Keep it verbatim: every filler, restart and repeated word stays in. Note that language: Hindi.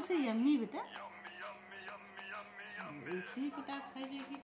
से यम्मी बेटा, एक ही किताब खाई जाएगी।